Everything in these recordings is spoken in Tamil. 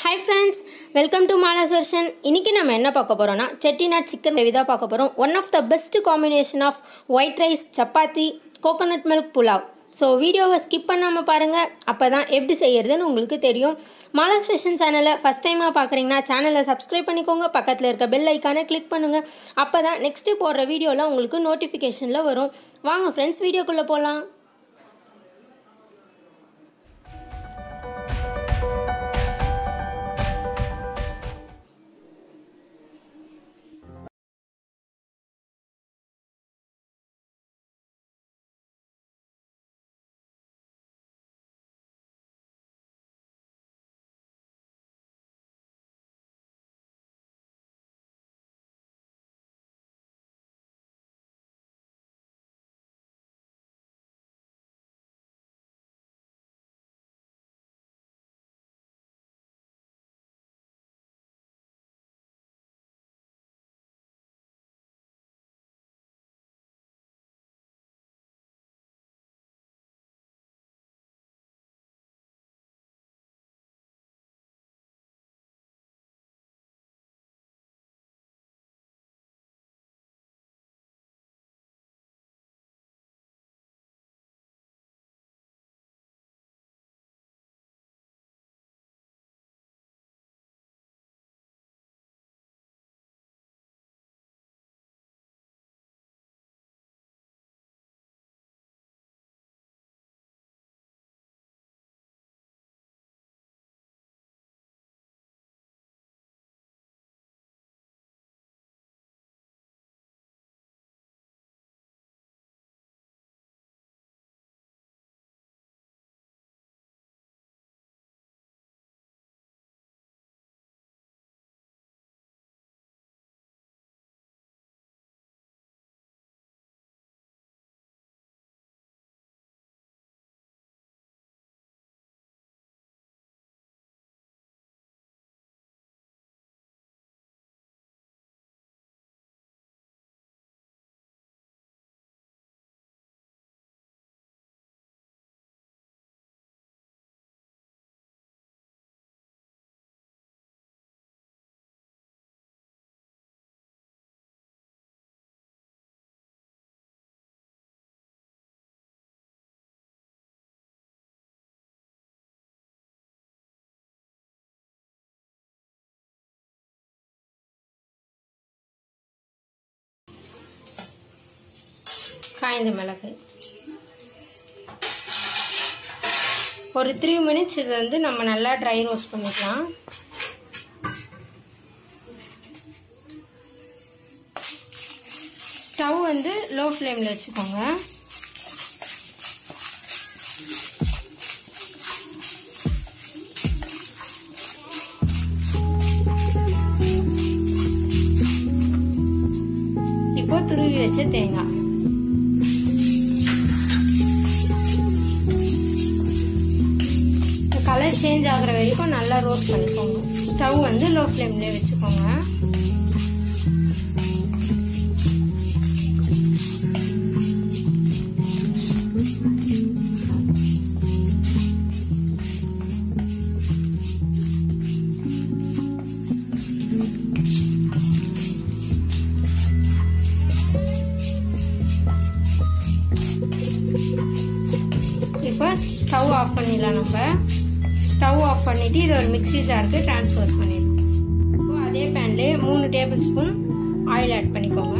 Hi friends, welcome to Mala's version. இன்னைக்கு நம்ம என்ன பார்க்க போறோம்னா Chettinad chicken gravy தான் பார்க்க போறோம். One of the best combination of white rice, chapati, coconut milk pulao. So வீடியோவை ஸ்கிப் பண்ணாம பாருங்க. அப்பதான் எப்படி செய்யறதுன்னு உங்களுக்கு தெரியும். Mala's version சேனலை first டைமா பார்க்கறீங்கன்னா சேனலை subscribe பண்ணிக்கோங்க. பக்கத்துல இருக்க bell ஐகானை click பண்ணுங்க. அப்பதான் next போடுற வீடியோல உங்களுக்கு நோட்டிஃபிகேஷன்ல வரும். வாங்க friends வீடியோக்குள்ள போலாம். காய்ந்த மிளகு ஒரு 3 minutes இது வந்து நம்ம நல்லா ட்ரை ரோஸ்ட் பண்ணிக்கலாம். ஸ்டவ் வந்து லோ ஃப்ளேம்ல வச்சுக்கோங்க. இப்போ துருவி வச்ச தேங்காய் கலர் சேஞ்ச் ஆகுற வரைக்கும் நல்லா ரோஸ்ட் பண்ணிக்கோங்க. ஸ்டவ் வந்து லோ ஃப்ளேம்லயே வச்சுக்கோங்க. இப்போ ஸ்டவ் ஆஃப் பண்ணிடலாம். நம்ம ஸ்டவ் ஆஃப் பண்ணிட்டு இதை ஒரு மிக்ஸி ஜாருக்கு டிரான்ஸ்ஃபர் பண்ணிடலாம். இப்போ அதே பேன்ல 3 டேபிள் ஸ்பூன் ஆயில் ஆட் பண்ணிக்கோங்க.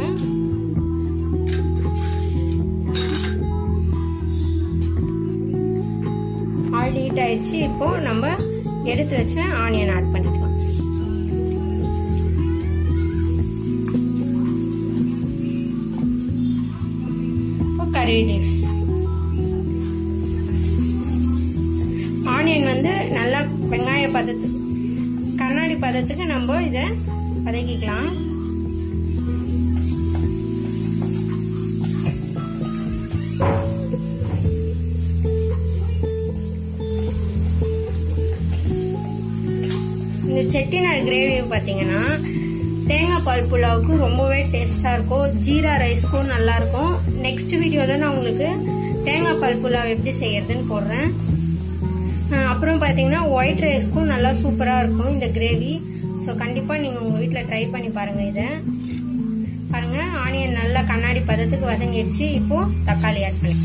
ஆயில் ஹீட் ஆயிடுச்சு. இப்போ நம்ம எடுத்து வச்ச ஆனியன் ஆட் பண்ணிக்கலாம். இப்போ கறி லீவ்ஸ். ஆனியன் வந்து நல்லா வெங்காய பதத்துக்கு கண்ணாடி பதத்துக்கு நம்ம இதை வதக்கிக்கலாம். இந்த செட்டிநாடு கிரேவி பாத்தீங்கன்னா தேங்காய் பால் புலாவுக்கு ரொம்பவே டேஸ்டா இருக்கும். ஜீரா ரைஸ்க்கும் நல்லா இருக்கும். நெக்ஸ்ட் வீடியோல நான் உங்களுக்கு தேங்காய் பால் புலாவ் எப்படி செய்யறதுன்னு போடுறேன். அப்புறம் பார்த்தீங்கன்னா ஒயிட் ரைஸ்க்கும் நல்லா சூப்பராக இருக்கும் இந்த கிரேவி. ஸோ கண்டிப்பாக நீங்கள் உங்கள் வீட்டில் ட்ரை பண்ணி பாருங்கள். இதை பாருங்கள், ஆனியன் நல்லா கண்ணாடி பதத்துக்கு வதங்கிடுச்சு. இப்போது தக்காளி ஆட் பண்ணி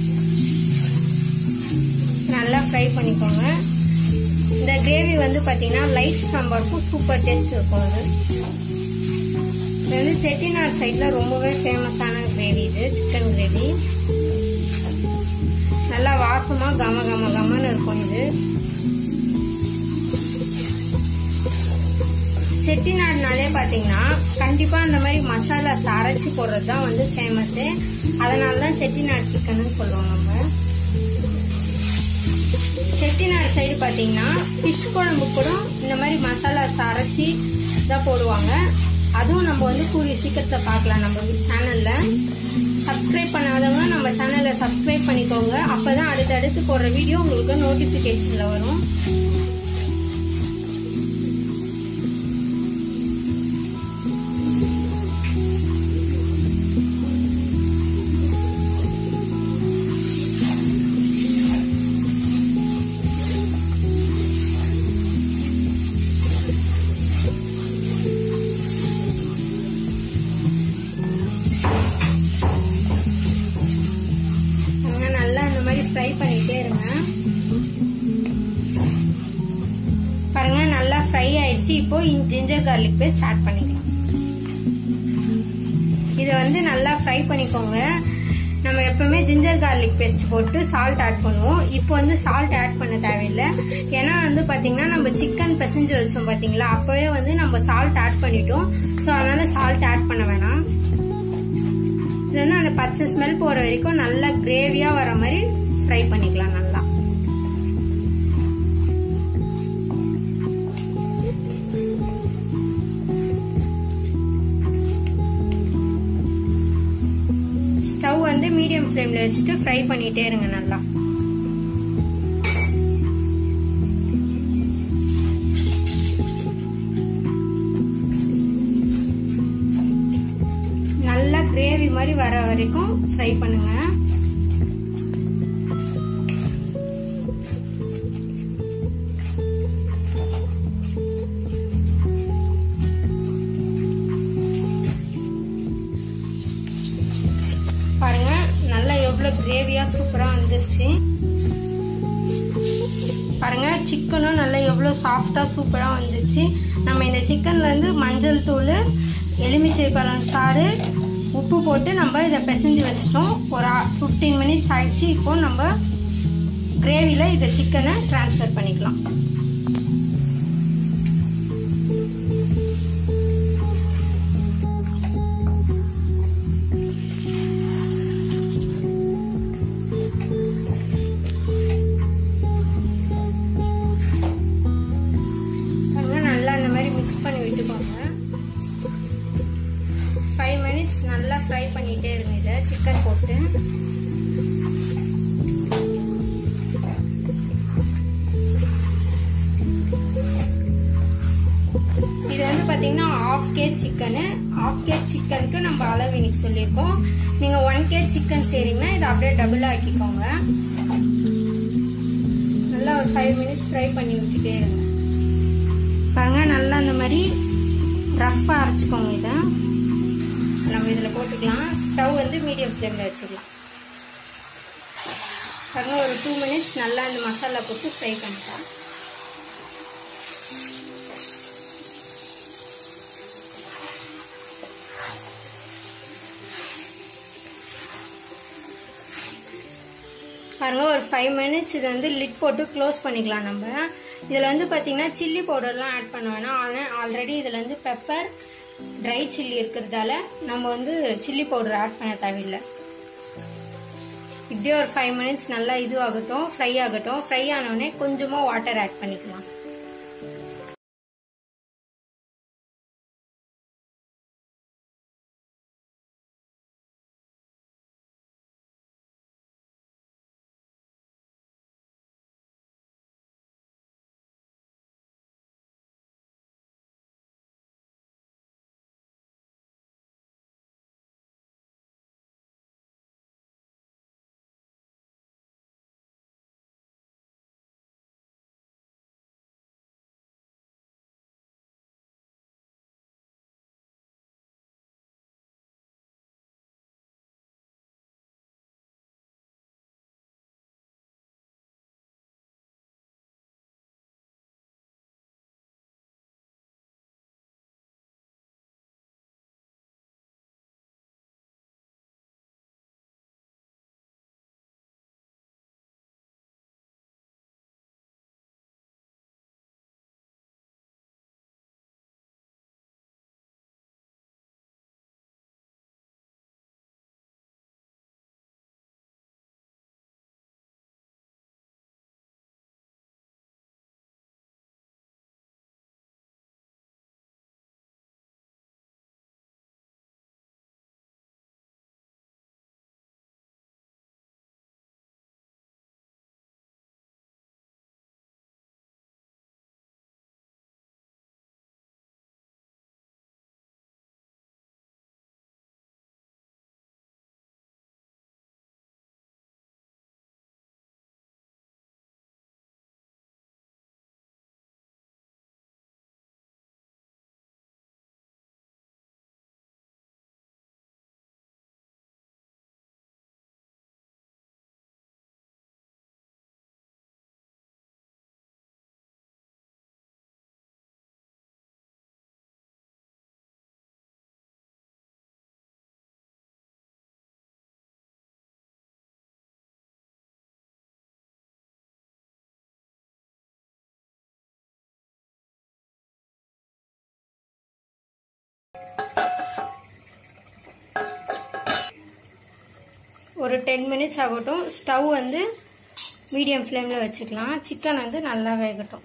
நல்லா ஃப்ரை பண்ணிக்கோங்க. இந்த கிரேவி வந்து பார்த்தீங்கன்னா லைட் சாம்பாருக்கும் சூப்பர் டேஸ்ட் இருக்கும். இது வந்து செட்டிநாடு சைடில் ரொம்பவே ஃபேமஸான கிரேவி. இது சிக்கன் கிரேவி நல்லா வாசமாக கமன்னு இருக்கும். இது செட்டிநாடுனாலே பார்த்தீங்கன்னா கண்டிப்பாக இந்த மாதிரி மசாலாஸ் அரைச்சி போடுறது தான் வந்து ஃபேமஸு. அதனால தான் செட்டிநாடு சிக்கன்னு சொல்லுவோம். நம்ம செட்டிநாடு சைடு பார்த்தீங்கன்னா ஃபிஷ் குழம்பு கூட இந்த மாதிரி மசாலாஸ் அரைச்சி தான் போடுவாங்க. அதுவும் நம்ம வந்து கூடிய சீக்கிரத்தில் பார்க்கலாம் நம்ம சேனலில். சப்ஸ்கிரைப் பண்ணாதவங்க நம்ம சேனலை சப்ஸ்கிரைப் பண்ணிக்கோங்க. அப்போ தான் அடுத்தடுத்து போடுற வீடியோ உங்களுக்கு நோட்டிஃபிகேஷனில் வரும். ஃப்ரை பண்ணிட்டே இருங்க. பாருங்க நல்லா ஃப்ரை ஆயிடுச்சு. இப்போ ஜிஞ்சர் கார்லிக் பேஸ்ட் ஆட் பண்ணிக்கலாம். இதை வந்து நல்லா ஃப்ரை பண்ணிக்கோங்க. நம்ம எப்பவுமே ஜிஞ்சர் கார்லிக் பேஸ்ட் போட்டு சால்ட் ஆட் பண்ணுவோம். இப்போ வந்து சால்ட் ஆட் பண்ண தேவையில்லை. ஏன்னா வந்து பாத்தீங்கன்னா நம்ம சிக்கன் பிசைஞ்சு வச்சோம் பாத்தீங்களா, அப்பவே வந்து நம்ம சால்ட் ஆட் பண்ணிட்டோம். ஸோ அதனால சால்ட் ஆட் பண்ண வேணாம். இது வந்து அந்த பச்சை ஸ்மெல் போற வரைக்கும் நல்லா கிரேவியா வர மாதிரி ஃப்ரை பண்ணிக்கலாம். நல்லா ஸ்டவ் வந்து மீடியம் ஃப்ளேம்ல வச்சுட்டு ஃப்ரை பண்ணிட்டே இருங்க. நல்லா நல்லா கிரேவி மாதிரி வர வரைக்கும் ஃப்ரை பண்ணுங்க. பாருங்க நல்லா எவ்வளவு கிரேவியா சூப்பரா வந்துருச்சு. பாருங்க சிக்கனும் நல்லா எவ்வளவு சாஃப்டா சூப்பரா வந்துருச்சு. நம்ம இந்த சிக்கன்ல இருந்து மஞ்சள் தூள், எலுமிச்சை பழம் சாறு, உப்பு போட்டு நம்ம இதை பிசைஞ்சு வச்சிட்டோம். ஒரு 15 மினிட்ஸ் ஆயிடுச்சு. இப்போ நம்ம கிரேவில இதை சிக்கனை டிரான்ஸ்ஃபர் பண்ணிக்கலாம். விட்டுக்கோங்க. 5 மினிட்ஸ் நல்லா ஃப்ரை பண்ணிட்டே இருங்க. இதை சிக்கன் போட்டு இது வந்து பாத்தீங்கன்னா 1/2 kg சிக்கனு. 1/2 kg சிக்கனுக்கு நம்ம அளவு இன்னைக்கு சொல்லியிருக்கோம். நீங்க 1 kg சிக்கன் செய்றீங்கன்னா இதை அப்படியே டபுள் ஆக்கிக்கோங்க. நல்லா ஒரு 5 மினிட்ஸ் ஃப்ரை பண்ணி விட்டுட்டே இருங்க. பாருங்க நல்லா அந்த மாதிரி ரஃப்பா அரைச்சிக்கோங்க. இதை நம்ம இதில் போட்டுக்கலாம். ஸ்டவ் வந்து மீடியம் ஃப்ளேமில் வச்சுக்கலாம். பாருங்க ஒரு 2 மினிட்ஸ் நல்லா இந்த மசாலா போட்டு ஃப்ரை பண்ணிக்கலாம். பாருங்க ஒரு 5 மினிட்ஸ் இதை வந்து லிட் போட்டு க்ளோஸ் பண்ணிக்கலாம். நம்ம இதில் வந்து பார்த்தீங்கன்னா சில்லி பவுடர்லாம் ஆட் பண்ண வேணாம். ஆனால் ஆல்ரெடி இதில் வந்து பெப்பர், ட்ரை சில்லி இருக்கிறதால நம்ம வந்து சில்லி பவுடர் ஆட் பண்ண தேவையில்லை. இப்படியே ஒரு 5 மினிட்ஸ் நல்லா இது ஆகட்டும், ஃப்ரை ஆகட்டும். ஃப்ரை ஆனோடனே கொஞ்சமாக வாட்டர் ஆட் பண்ணிக்கலாம். ஒரு 10 minutes ஆகட்டும். ஸ்டவ் வந்து மீடியம் ஃப்ளேமில் வச்சுக்கலாம். சிக்கன் வந்து நல்லா வேகட்டும்.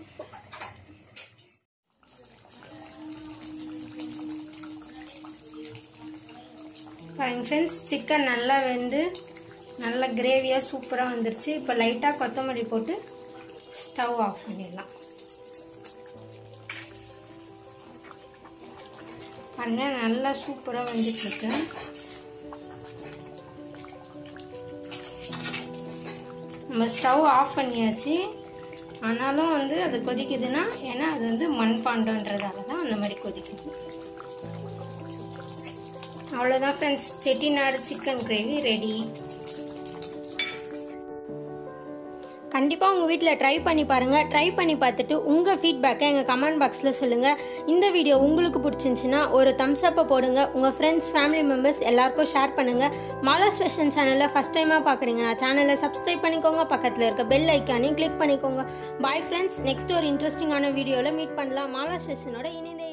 பாருங்க ஃப்ரெண்ட்ஸ், சிக்கன் நல்லா வெந்து நல்ல கிரேவியாக சூப்பராக வந்துருச்சு. இப்போ லைட்டாக கொத்தமல்லி போட்டு ஸ்டவ் ஆஃப் பண்ணிடலாம். பாருங்க நல்லா சூப்பராக வந்துட்டுருக்கு. நம்ம ஸ்டவ் ஆஃப் பண்ணியாச்சு. ஆனாலும் வந்து அது கொதிக்குதுன்னா ஏன்னா அது வந்து மண்பாண்டன்றதால தான் அந்த மாதிரி கொதிக்குது. அவ்வளோதான் friends, Chettinad chicken gravy ready. கண்டிப்பாக உங்கள் வீட்டில் ட்ரை பண்ணி பாருங்கள். ட்ரை பண்ணி பார்த்துட்டு உங்கள் ஃபீட்பேக்கை எங்கள் கமெண்ட் பாக்ஸில் சொல்லுங்கள். இந்த வீடியோ உங்களுக்கு பிடிச்சிருந்துச்சின்னா ஒரு தம்ஸ் அப்பை போடுங்க. உங்கள் ஃப்ரெண்ட்ஸ் ஃபேமிலி மெம்பர்ஸ் எல்லாருக்கும் ஷேர் பண்ணுங்கள். மாலாஸ் ஃபேஷன் சேனலில் ஃபஸ்ட் டைமாக பார்க்குறீங்கன்னா சேனலை சப்ஸ்கிரைப் பண்ணிக்கோங்க. பக்கத்தில் இருக்க பெல் ஐக்கானையும் கிளிக் பண்ணிக்கோங்க. பாய் ஃப்ரெண்ட்ஸ், நெக்ஸ்ட் ஒரு இன்ட்ரெஸ்டிங்கான வீடியோவில் மீட் பண்ணலாம். மாலாஸ் ஃபேஷனோட இணைந்தே